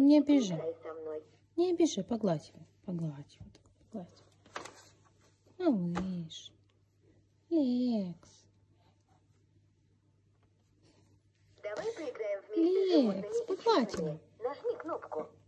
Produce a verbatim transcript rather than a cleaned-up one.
не обижай. Играй со мной. Не обижай, погладь его. Погладь его. Погладь. Малыш. Лекс. Давай поиграем вместе с животными Лекс, и погладь птицами. его. Нажми кнопку.